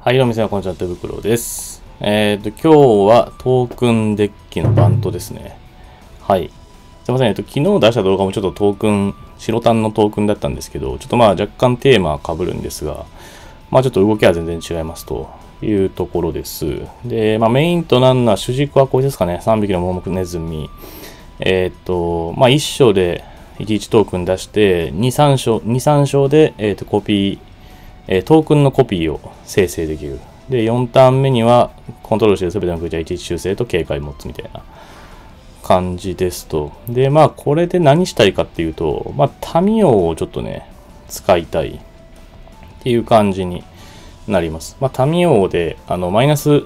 はい、どうも皆さん、こんにちは、手袋です。今日はトークンデッキのバントですね。はい。すいません、昨日出した動画もちょっとトークン、白タンのトークンだったんですけど、ちょっと若干テーマは被るんですが、ちょっと動きは全然違いますというところです。で、メインとなるのは主軸はこれですかね。3匹の盲目ネズミ。1章で11トークン出して、2、3章で、コピー、トークンのコピーを生成できる。で、4ターン目には、コントロールしている全てのクリーチャー11修正と警戒持つみたいな感じですと。で、これで何したいかっていうと、タミオをちょっとね、使いたいっていう感じになります。タミオで、マイナス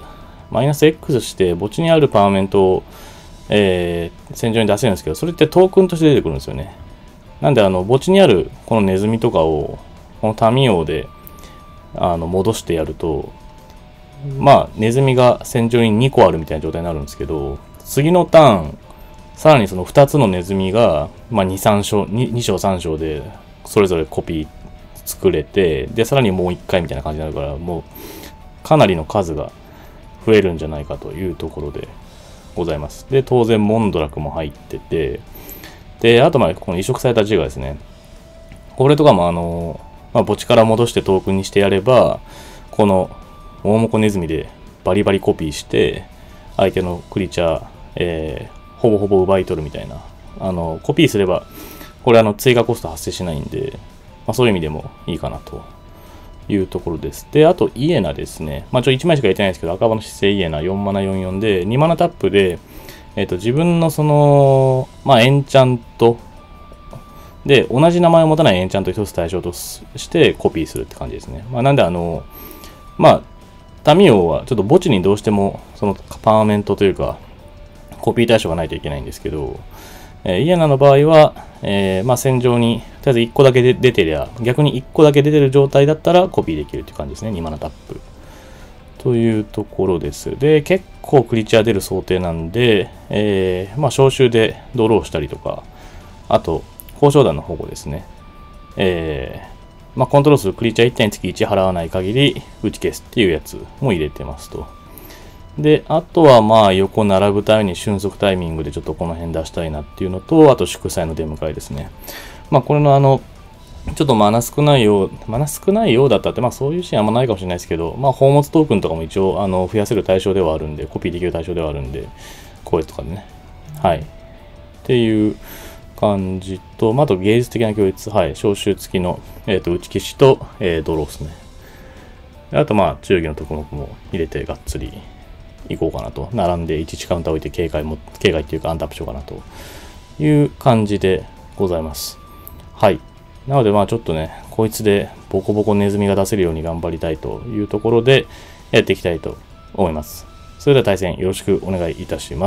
X して墓地にあるパーマメントを、戦場に出せるんですけど、それってトークンとして出てくるんですよね。なんで、墓地にあるこのネズミとかを、このタミオで、戻してやると、ネズミが戦場に2個あるみたいな状態になるんですけど、次のターン、さらにその2つのネズミが、2章3章で、それぞれコピー作れて、で、さらにもう1回みたいな感じになるから、もう、かなりの数が増えるんじゃないかというところでございます。で、当然、モンドラクも入ってて、で、あと、この移植されたジガですね。これとかも、墓地から戻してトークンにしてやれば、この大モコネズミでバリバリコピーして、相手のクリーチャー、ほぼほぼ奪い取るみたいな。コピーすれば、これ追加コスト発生しないんで、そういう意味でもいいかなというところです。で、あと、イエナですね。1枚しか入れてないんですけど、赤羽の姿勢イエナ4マナ44で、2マナタップで、自分のその、エンチャント、で、同じ名前を持たないエンチャント一つ対象としてコピーするって感じですね。なんでタミオはちょっと墓地にどうしてもそのパーマメントというか、コピー対象がないといけないんですけど、イエナの場合は、戦場にとりあえず1個だけ出てりゃ、逆に1個だけ出てる状態だったらコピーできるっていう感じですね。2マナタップ。というところです。で、結構クリーチャー出る想定なんで、召集でドローしたりとか、あと、交渉団の保護ですね。コントロールするクリーチャー1体につき1払わない限り打ち消すっていうやつも入れてますと。で、あとは横並ぶために瞬足タイミングでちょっとこの辺出したいなっていうのと、あと祝祭の出迎えですね。これのちょっとマナ少ないようだったって、そういうシーンあんまないかもしれないですけど、宝物トークンとかも一応増やせる対象ではあるんで、コピーできる対象ではあるんで、これとかでね。はい。っていう感じと、あと芸術的な教育、はい、召集付きの、打ち消しと、ドローですね。あと、忠義の特目も入れてがっつりいこうかなと。並んで11カウンター置いて警戒っていうかアンタップしようかなという感じでございます。はい。なので、ちょっとね、こいつでボコボコネズミが出せるように頑張りたいというところでやっていきたいと思います。それでは対戦よろしくお願いいたします。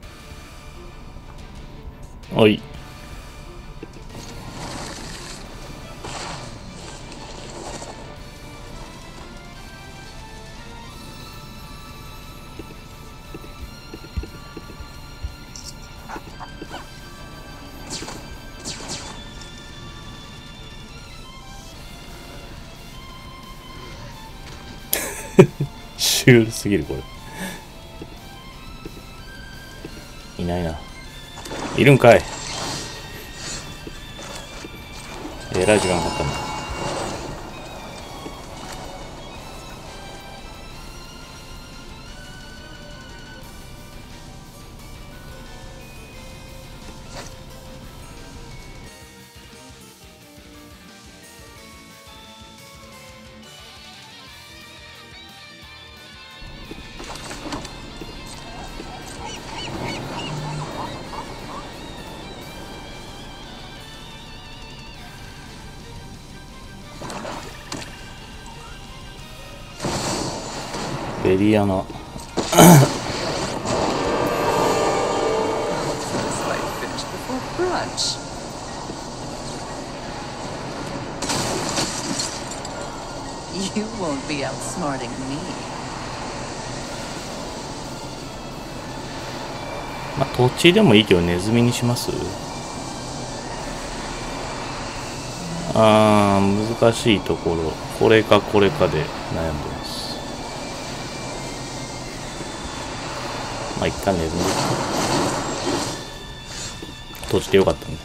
はい。シュールすぎる、これ。いないな。いるんかい。えらい時間かかったな。ベリアナ。 You won't be outsmarting me. 土地でもいいけどネズミにします？難しいところ。これかこれかで悩んでます。 まあ一貫ネズミ閉じてよかったんで。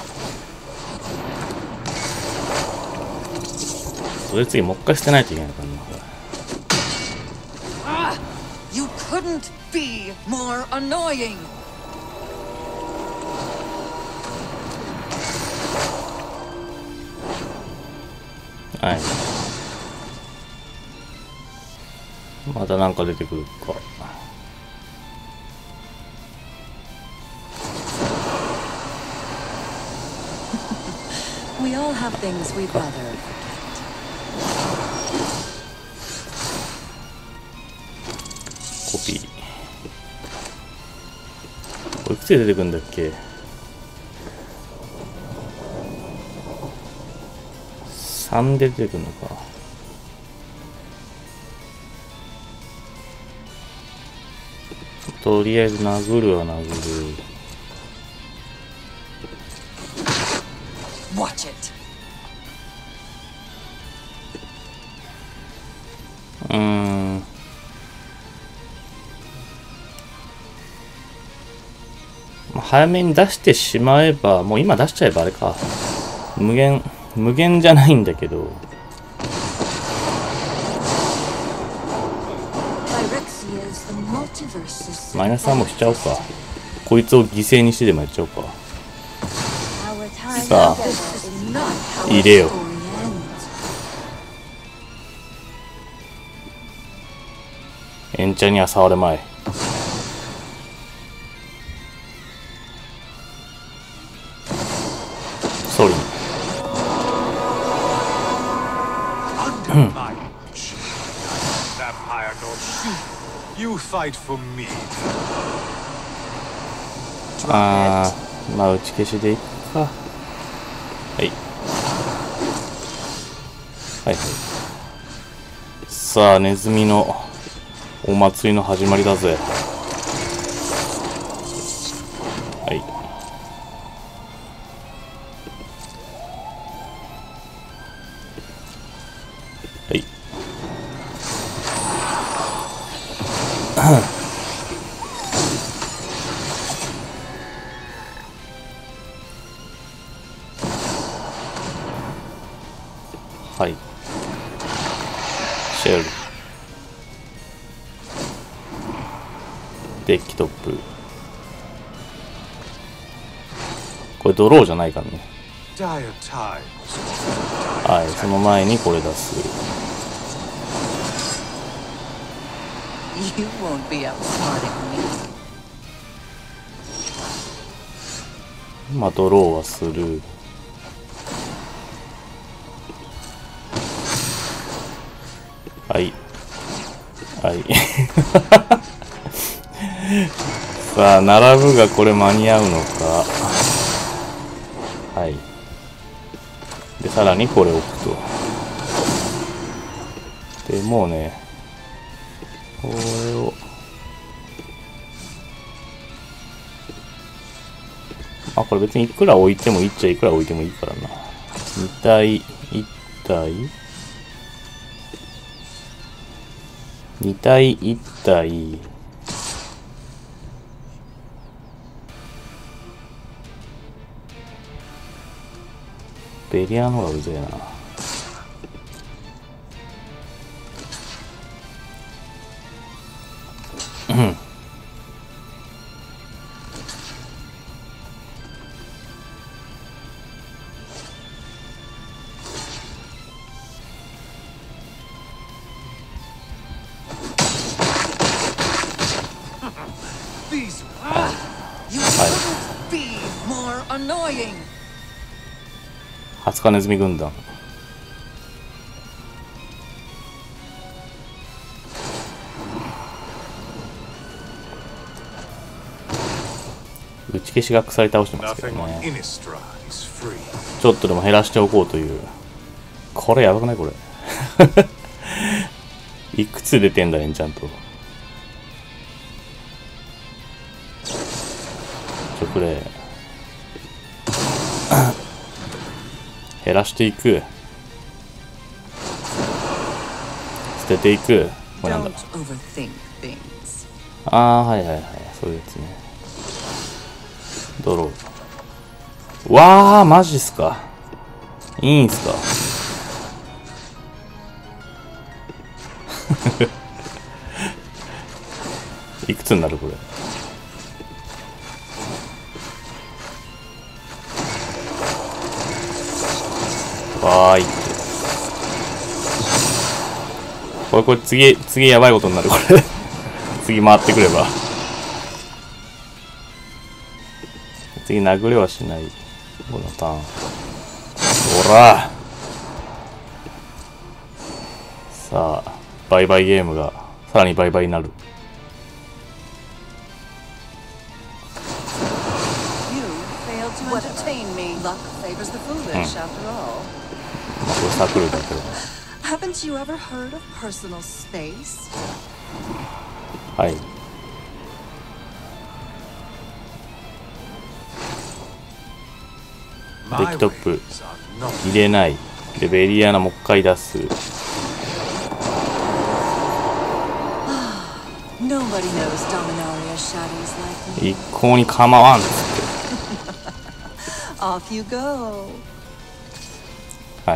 それ次もう一回捨てないといけないからな。 You couldn't be more annoying. はい。またなんか出てくるか。 We all have things we'd rather forget. コピー。これいくつで出てくるんだっけ。3で出てくるのか。とりあえず殴るは殴る。 Watch it. 早めに出してしまえば、もう今出しちゃえばあれか。無限じゃないんだけど。マイナス3もしちゃおうか。こいつを犠牲にしてでもやっちゃおうか。さあ、入れよ。エンチャには触れまい。ソリ。あー、まあ打ち消しでいくか。はい。はいはい。さあ、ネズミのお祭りの始まりだぜ。はい。はい。はい。シェル。デッキトップ。これドローじゃないからね。はい、その前にこれ出す。 You won't be outsmarting me. まあドローはする。はいはいさあ並ぶがこれ間に合うのか。はい。でさらにこれ置くと。でもうねこれをこれ別にいくら置いてもいいっちゃいくら置いてもいいからな。2体1体2体1体ベリアの方がうぜえな。20日ネズミ軍団。打ち消しが腐り倒してますけどね。ちょっとでも減らしておこうという。これやばくないこれいくつ出てんだエンチャント。これ減らしていく。捨てていく。これなんだ。 ああ、はいはいはい。そういうやつね。ドロー。わあ、マジっすか。いいんすか。いくつになるこれ。わーいって。これ次やばいことになるこれ。次回ってくれば。次殴れはしない。このターン。ほら。さあ、バイバイゲームがさらにバイバイになる。 これサークルだけど。 Haven't you ever heard of personal space? はい。デッキトップ入れない。で、ベリアナもう一回出す。一向に構わんっつって。 Off you go. はい。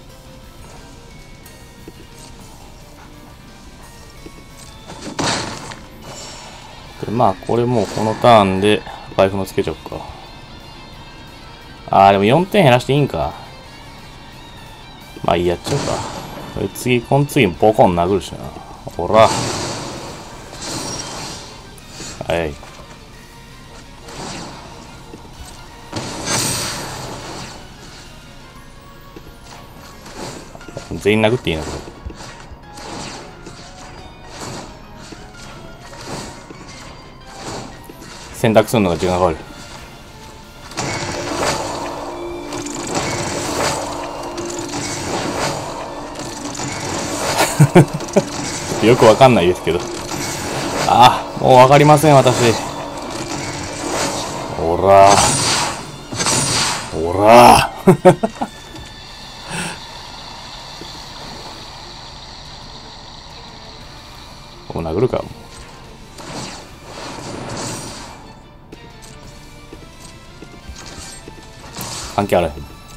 でまあこれもうこのターンでバイフもつけちゃおうか。あーでも4点減らしていいんか。まあいいやっちゃうか。これ次、この次ボコン殴るしな。ほら。はい。全員殴っていいなこれ。選択するのが時間かかる。よくわかんないですけど。ああ、もうわかりません私。おらおらもう殴るか。関係あらへん。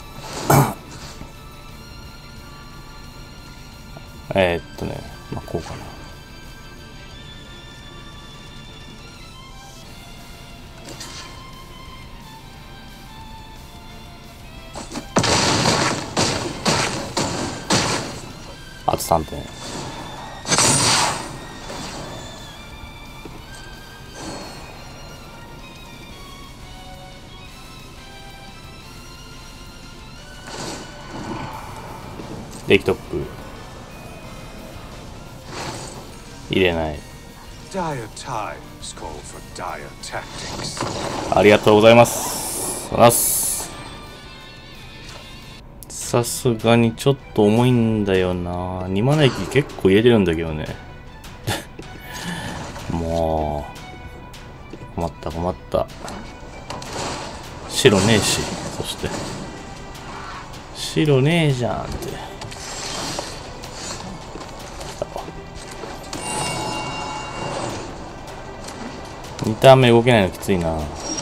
まあこうかな。あと3点。デッキトップ入れない。ありがとうございます。さすがにちょっと重いんだよな。2マナ駅結構入れてるんだけどね。もう困った。白ねえし、そして白ねえじゃんって。2ターン目動けないのきついな。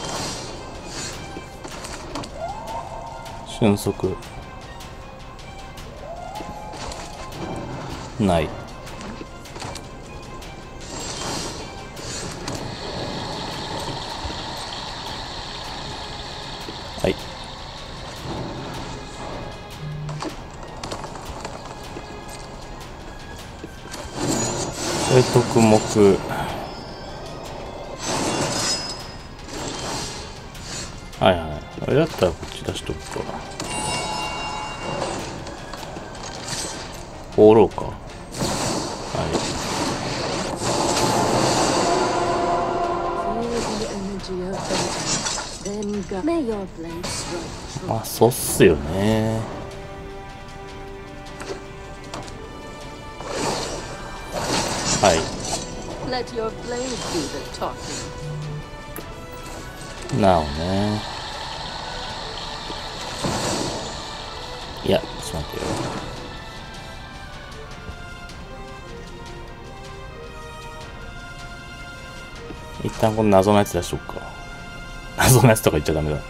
俊足ない。はい。これ特目。はいはい。あれだったらこっち出しとくか。放浪か。はい。まあ、そうっすよね。はい。なおね。いや、ちょっと待ってよ。 一旦この謎のやつ出しとくか。謎のやつとか言っちゃダメだ。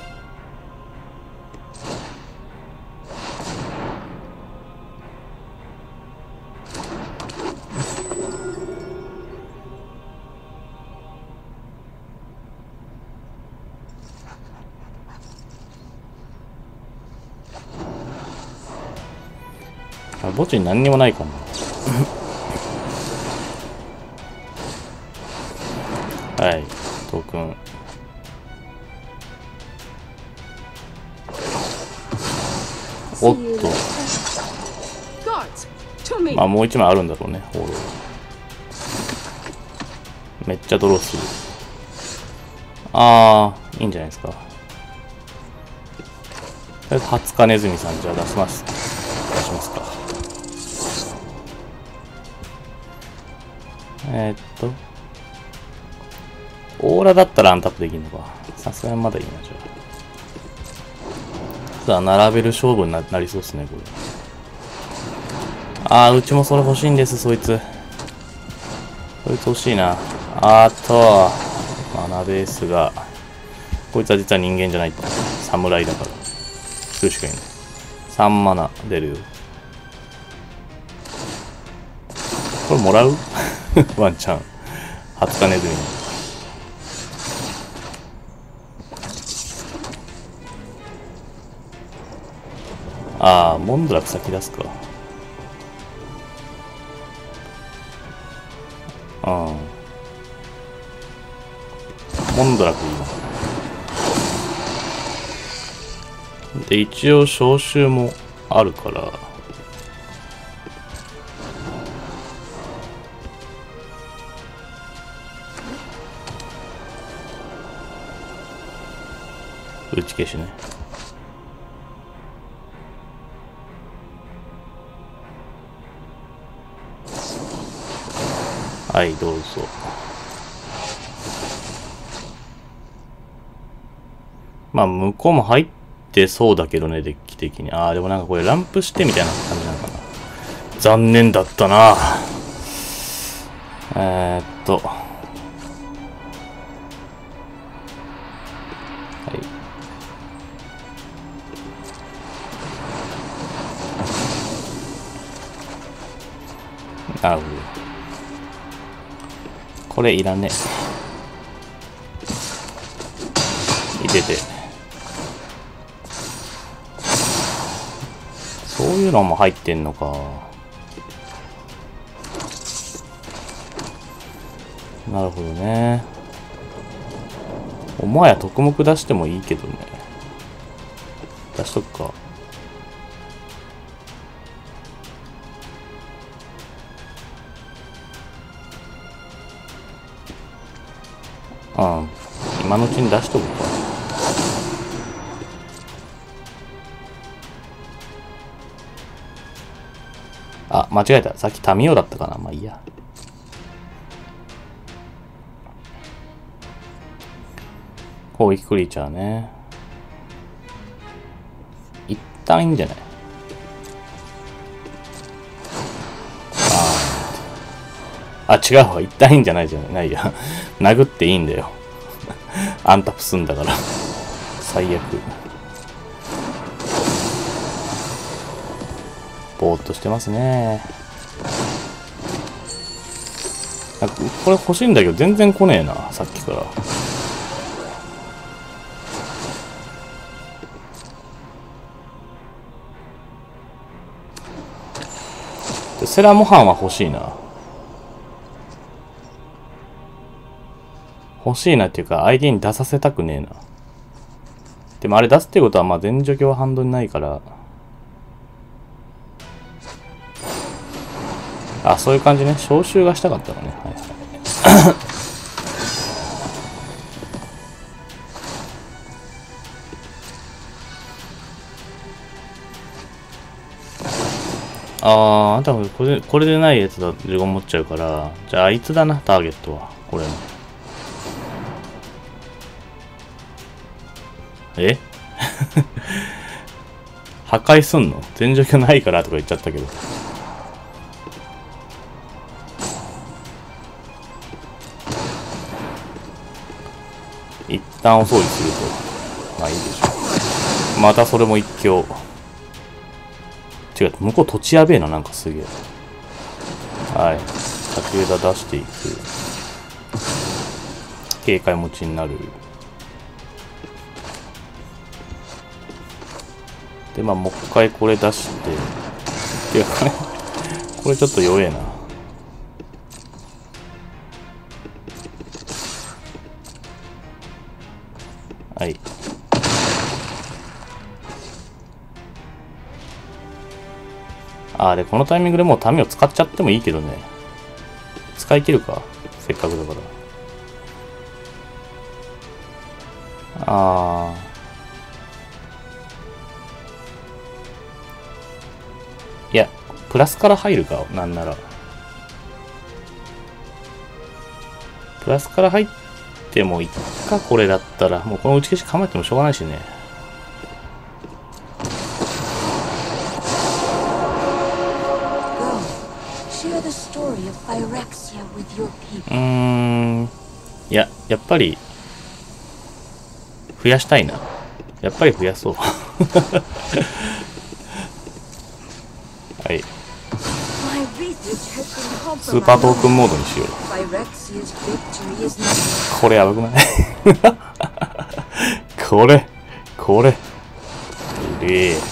墓地に何にもないかも。はい、トークン。おっと。まあもう一枚あるんだろうね、ホール。めっちゃドローする。ああ、いいんじゃないですか。とりあえず20日ネズミさん、じゃあ出します。出しますか。オーラだったらアンタップできるのか。さすがにまだいいな、じゃあ。さあ、並べる勝負に なりそうですね、これ。ああ、うちもそれ欲しいんです、そいつ。そいつ欲しいな。マナベースが。こいつは実は人間じゃない。侍だから。一人しかいない。3マナ出るよ。これもらうワンチャン。20日ネズミ。ああ、モンドラク先出すか。うん。モンドラクいいな。で、一応召集もあるから。打ち消しね。はい、どうぞ。まあ、向こうも入ってそうだけどね、デッキ的に。ああ、でもなんかこれランプしてみたいな感じなのかな。残念だったな。なるほど。これいらねえ。入れて。そういうのも入ってんのか。なるほどね。お前や特目出してもいいけどね。出しとくか。うん。今のうちに出しとくか。あ、間違えた。さっきタミオだったかな。まあいいや。攻撃クリーチャーね。一旦いいんじゃない？あ、違うわ。一旦いいんじゃないじゃないや。殴っていいんだよ。アンタップすんだから。最悪。ぼーっとしてますね。これ欲しいんだけど全然来ねえな。さっきから。セラモハンは欲しいな。欲しいなっていうか相手に出させたくねえな。でもあれ出すってことはまあ全除去はハンドにないから。あ、そういう感じね。招集がしたかったのね。はいはい。ああ、多分これでないやつだと15持っちゃうから、じゃああいつだな、ターゲットは。これの。え破壊すんの？全除去ないからとか言っちゃったけど。 一旦お掃除すると、まあいいでしょう。またそれも一興。違う、向こう土地やべえな、なんかすげえ。はい。竹枝出していく。警戒持ちになる。で、まあ、もう一回これ出して。いや、これちょっと弱えな。はい。で、このタイミングでもう民を使っちゃってもいいけどね。使い切るか。せっかくだから。いや、プラスから入るか、なんなら。プラスから入ってもいっか、これだったら。もうこの打ち消し構えてもしょうがないしね。いや、やっぱり、増やしたいな。やっぱり増やそう。はい。スーパートークンモードにしよう。これやばくないこれ。うれえ。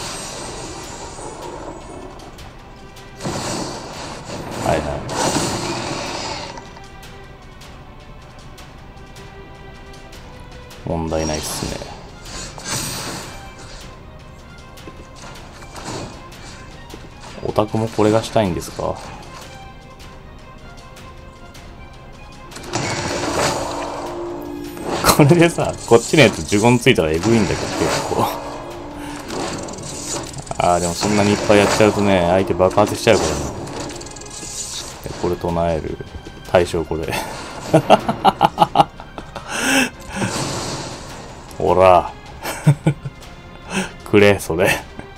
はいはい。問題ないっすね。オタクもこれがしたいんですか？これでさ、こっちのやつ呪言ついたらエグいんだけど、結構。でもそんなにいっぱいやっちゃうとね、相手爆発しちゃうからね。これ唱える。対象これ。ほら。くれ、それ。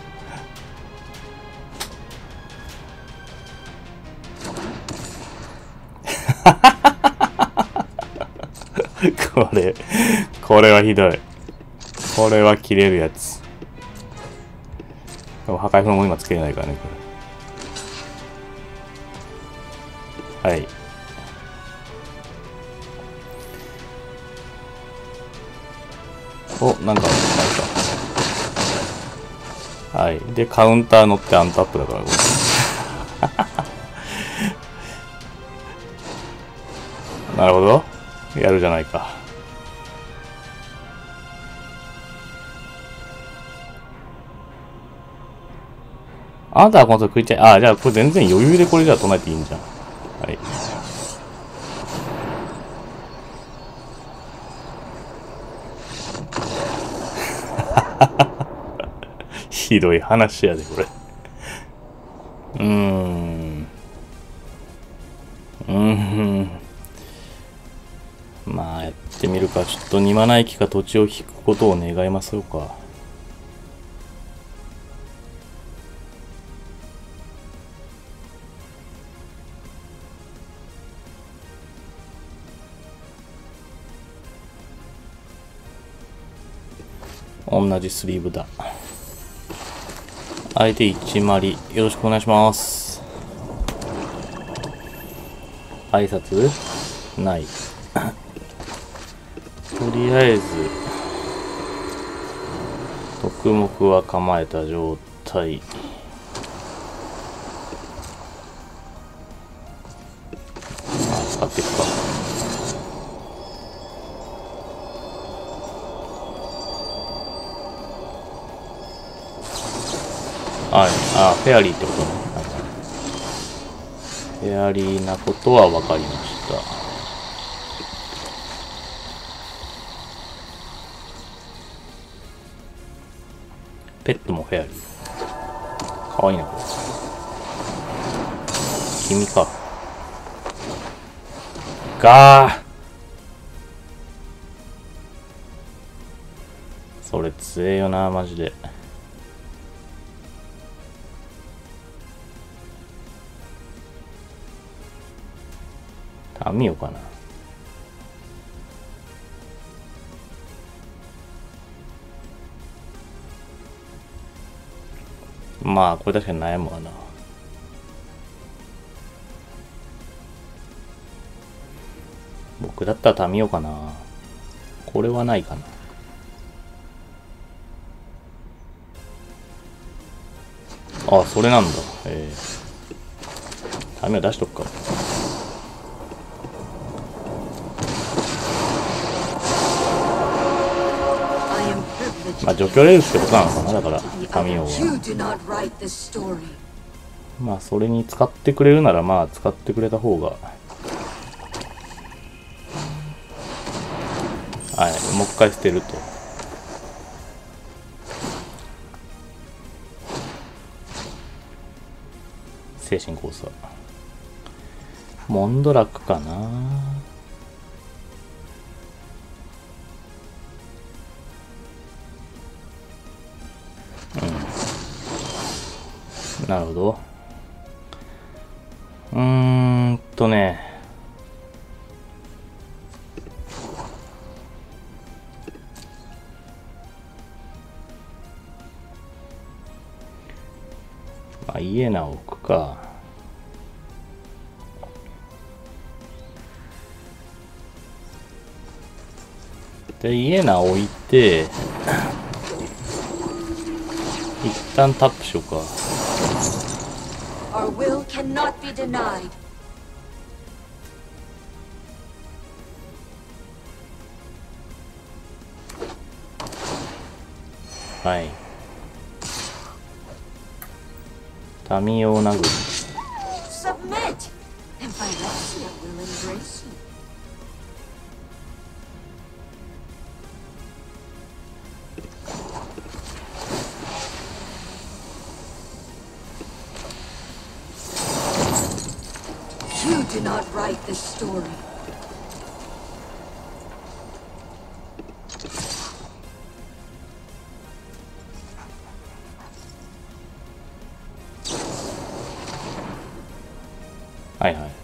これはひどい。これは切れるやつ。でも破壊風も今つけれないからね、これ。はい。なんか、はい。で、カウンター乗ってアンタップだから、これ。なるほど。やるじゃないか。あなたはこの後食いたい。じゃあこれ全然余裕でこれじゃあ唱えていいんじゃん。はい。ひどい話やで、これ。まあ、やってみるか。ちょっと二七駅か土地を引くことを願いますよか。同じスリーブだ。相手1マリ。よろしくお願いします。挨拶ない。とりあえず、特目は構えた状態。使っていくか。はい。フェアリーってことね。フェアリーなことは分かりました。ペットもフェアリー。かわいいな、これ。君か。それ強えよな、マジで。タミオかな。 まあこれ確かに悩むわな。僕だったら民生かな。これはないかな。あ、それなんだ。民生出しとくか。まあ除去レールってことなのかな。だから民生はまあそれに使ってくれるならまあ使ってくれた方が、はい、もう一回捨てると。精神交差。モンドラックかな。なるほど。ね。まあ、イエナを置くか。で、イエナ置いて、一旦タップしようか。 Our will cannot be denied. はい。民生殴り。 Submit, and Phyrexia will embrace you. You do not write this story. はいはい。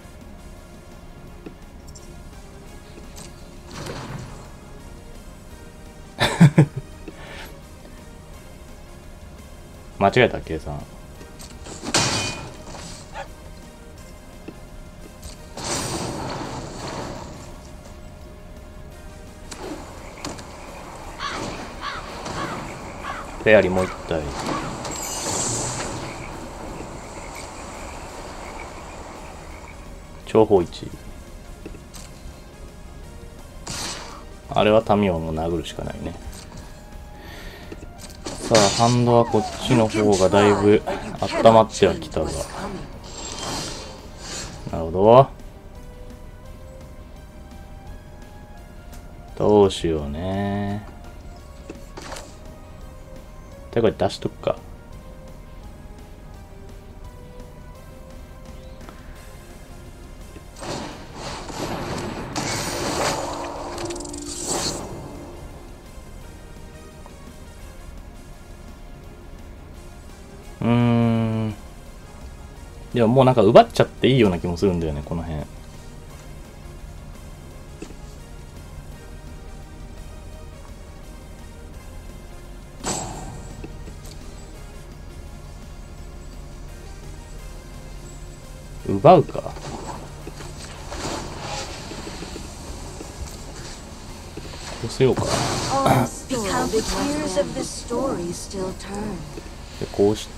間違えた計算。フェアリーもう一体。長方1。あれは民をもう殴るしかないね。さあ、ハンドはこっちの方がだいぶ温まってはきたが。なるほど。どうしようね。で、これ出しとくか。でももうなんか奪っちゃっていいような気もするんだよね、この辺。奪うか。こうしようか。で、こうして、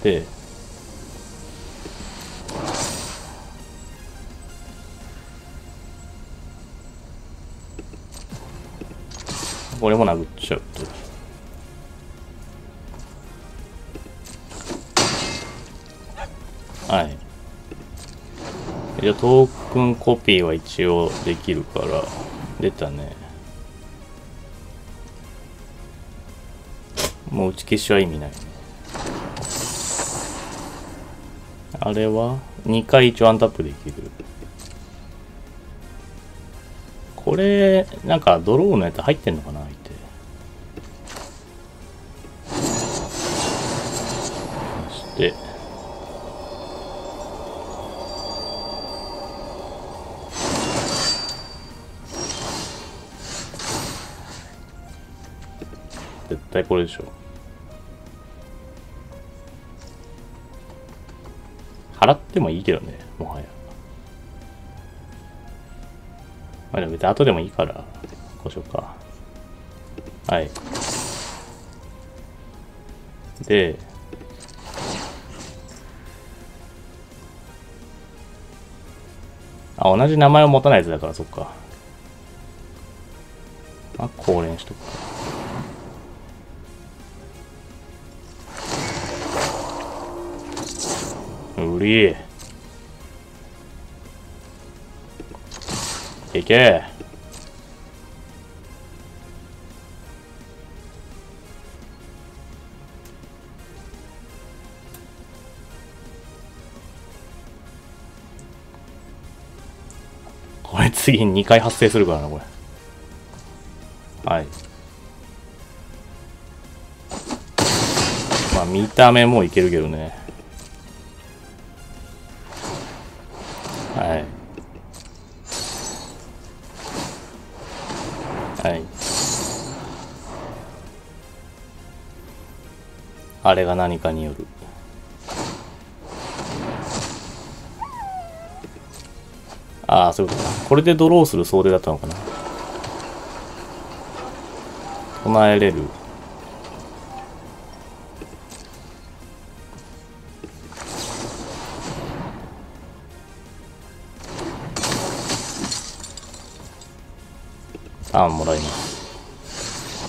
これも殴っちゃうと。はい。じゃあトークンコピーは一応できるから、出たね。もう打ち消しは意味ないね。あれは2回一応アンタップできる。これ、なんかドローのやつ入ってんのかな、相手。そして、絶対これでしょ。 でもいいけどね、もはや。まあでも別に後でもいいから、こうしようか。はい。で、あ、同じ名前を持たないやつだから、そっか。あ、降連しとくか。うりいけ。これ次に2回発生するからな、これ。はい。まあ見た目もいけるけどね。はい。はい。あれが何かによる。ああ、そういうことか。これでドローする想定だったのかな。唱えれる。ターンもらいます。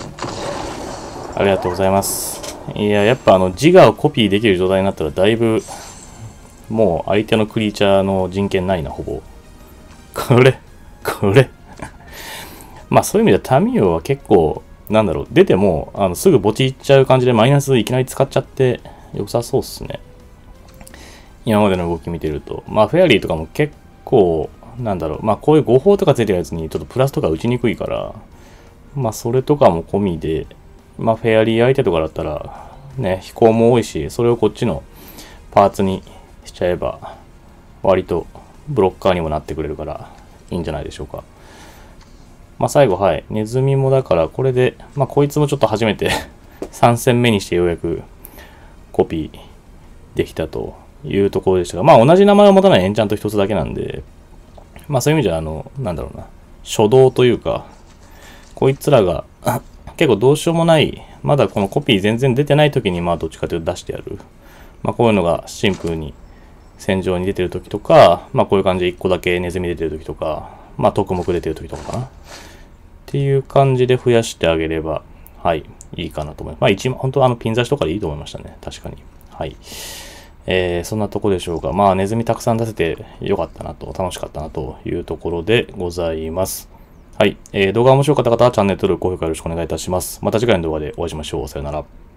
ありがとうございます。いや、やっぱ自我をコピーできる状態になったらだいぶ、もう相手のクリーチャーの人権ないな、ほぼ。これ。まあそういう意味ではタミオは結構、なんだろう、出ても、すぐ墓地行っちゃう感じでマイナスいきなり使っちゃって良さそうっすね。今までの動き見てると。まあフェアリーとかも結構、なんだろう、まあこういう誤報とかついてるやつにちょっとプラスとか打ちにくいから、まあそれとかも込みで、まあフェアリー相手とかだったら、ね、飛行も多いし、それをこっちのパーツにしちゃえば、割とブロッカーにもなってくれるからいいんじゃないでしょうか。まあ最後、はい。ネズミもだから、これで、まあこいつもちょっと初めて3戦目にしてようやくコピーできたというところでしたが、まあ同じ名前を持たないエンチャント一つだけなんで、まあそういう意味じゃ、なんだろうな、初動というか、こいつらが結構どうしようもない、まだこのコピー全然出てない時に、まあどっちかというと出してやる。まあこういうのがシンプルに戦場に出てる時とか、まあこういう感じで1個だけネズミ出てる時とか、まあ特目出てる時とかかな。っていう感じで増やしてあげれば、はい、いいかなと思います。まあ一番、本当ピン刺しとかでいいと思いましたね。確かに。はい。そんなとこでしょうか。まあネズミたくさん出せてよかったなと、楽しかったなというところでございます。はい。動画が面白かった方はチャンネル登録、高評価よろしくお願いいたします。また次回の動画でお会いしましょう。さよなら。